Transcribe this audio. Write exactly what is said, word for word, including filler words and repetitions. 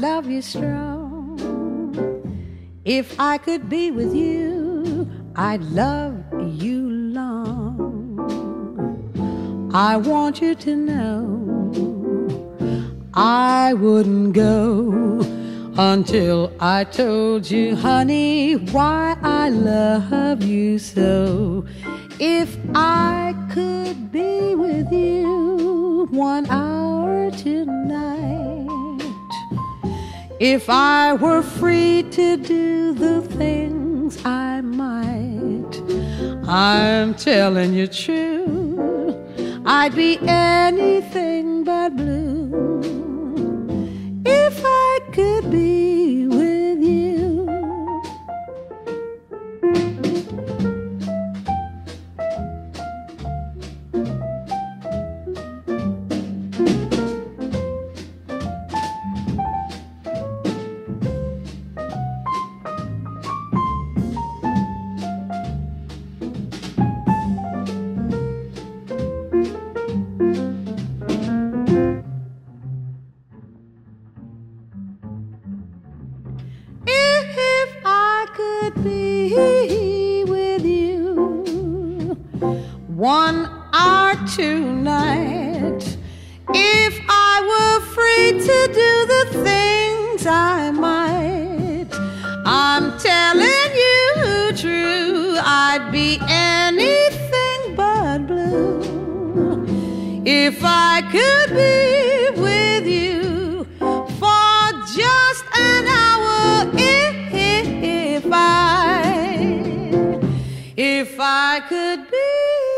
love you strong. If I could be with you, I'd love you long. I want you to know I wouldn't go until I told you, honey, why I love you so. If I could be with you one hour tonight, if I were free to do the things I might, I'm telling you true, I'd be anything but blue if I could be with you. Be with you one hour tonight, if I were free to do the things I might, I'm telling you true, I'd be anything but blue if I could be with you for just an hour. If I, if I could be